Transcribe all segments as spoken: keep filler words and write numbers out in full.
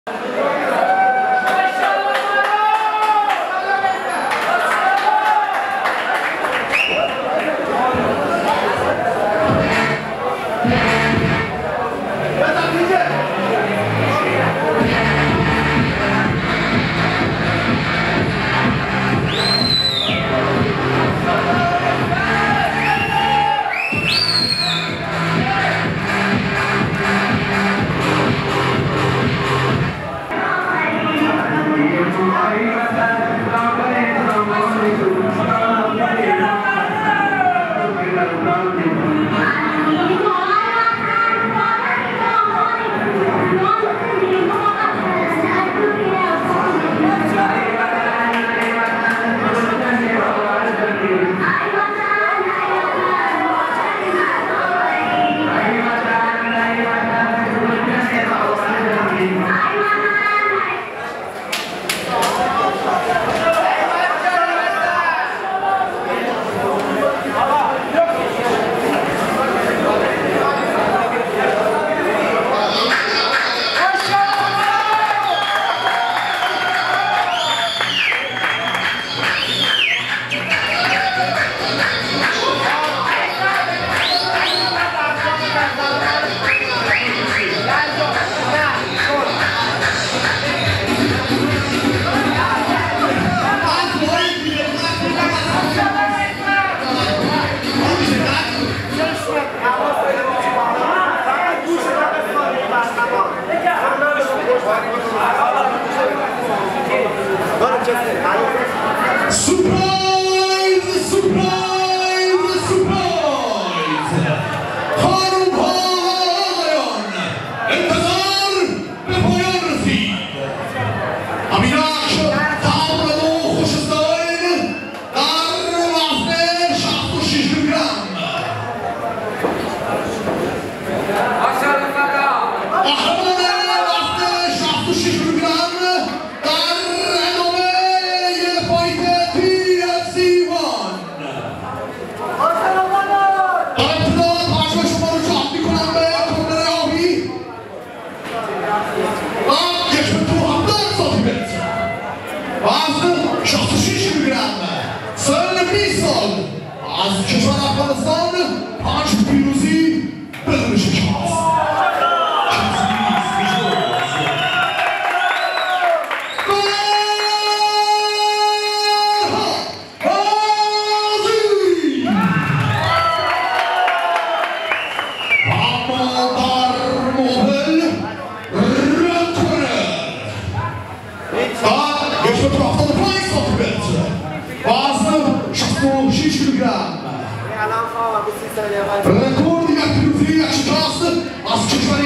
Rekordi jak piłki, jak się czas, a z ciężarem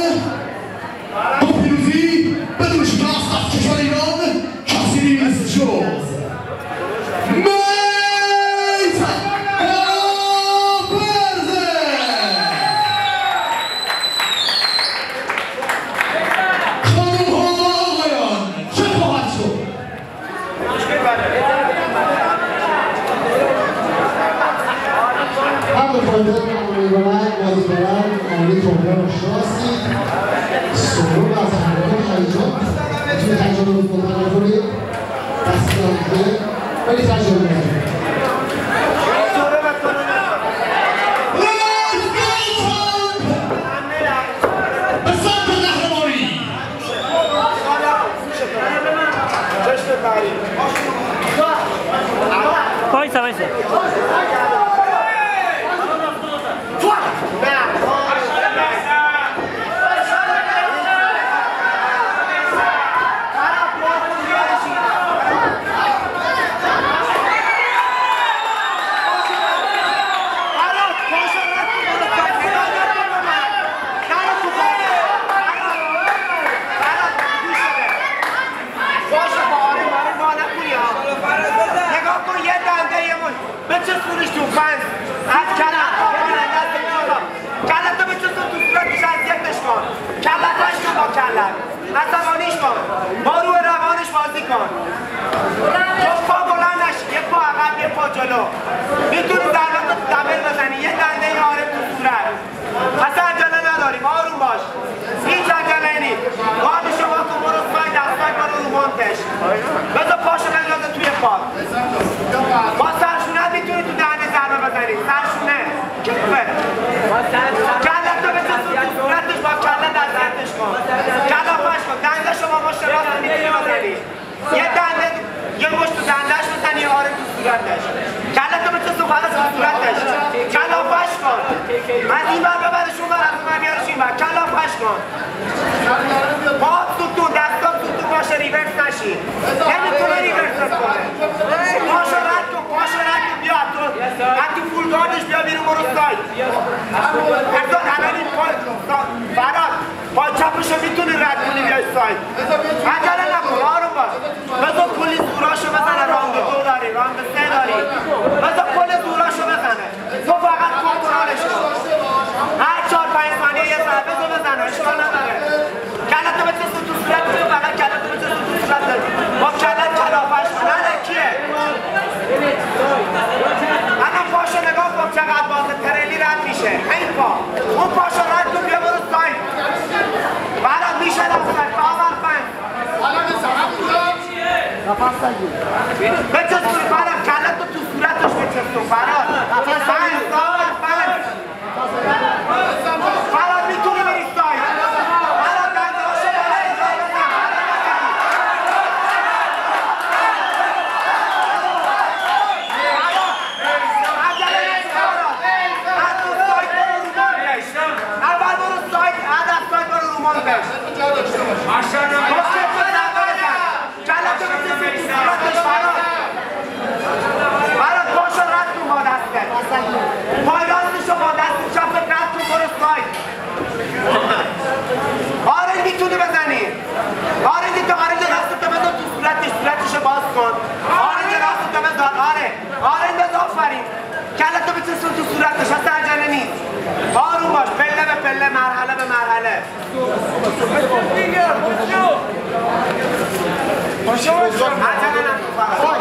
do piłki, będą się czas, a z ciężarem czas jest wciąż. Mejca! Oberze! Chorą Hołajan! Przepochaczu! قبل پایدار امیدوارم بازیگران عالی ترکیه رو شناسی سرور از حرکات هیجان میتونی تجربه رو کنترل کنید دستیان که ولی تجربه کنید وایسا وایسا بچسبونش تو فنس از کلم کلم تو بچسبون تو صورتش اذیتش کن کلتش کن با کلم عصبانیش کن با روح روانش بازی کن تو پا بلندش یه پا عقب یه پا جلو میتونی ضربت رو دبل بزنی یه دنده آره تو صورت اصلا عجله نداریم آروم باش هیچ عجله نی بادشو با کن بزنی یه دنده یه مشت تو دندهش بزنی آره تو صورتش کلتو بچسون فقط تو صورتش کلافش کن من این بر ببرش اون بر از من بیارش این بر کلافش کن پاک سوتون دستان سوتون باشه ریورس نشی نمیتونه ریورس کنه پاشو رد کن پاشو رد کن بیا تو از تو فولگاردش بیا بیرون برو سایت اصلا الان این پای فراد پای چپشو میتونی رد کنی بیای سایت عجله نکن آروم باش بذار کلی زوراشو بزنه راند دو داری راند سه داری بذار کلی زوراشو بزنه تو فقط کنترلش کن هر چهار پنج ثانیه یه ضربه تو بزنه اشکال نداره کلتو بچسبون تو صورتش تو فقط کلتو بچسبون تو صورتش با کلت کلافش کن نه کیه الان پاشو نگاه کن چقدر بازه تریلی رد میشه این پا اون پاشو رد کن بیا برو سایت برات میشه دستر کامل فن بچسبون برات کلتو تو صورتش بچسبون برات فن کامل فن برات میتونی بری سایت برات دنده هاشو برای انجام بزن اول برو سایت بعد از سایت برو رومان بش کلتو بچسبون تو صورتش برات برات پاشو رد کن با دسته پای راستشو با دست چپ رد کن برو سایت آره میتونی بزنی آره دیگه آره راستتو بذار تو صورتش صورتشو باز کن آره راستتو بذار آره آره بذار آفرین کلتو بچسبون تو صورتش اصلا عجله نیست آروم باش پله به پله مرحله به مرحله عجله نکن فقط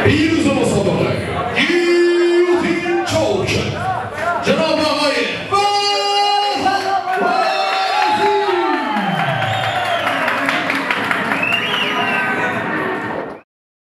پیروز و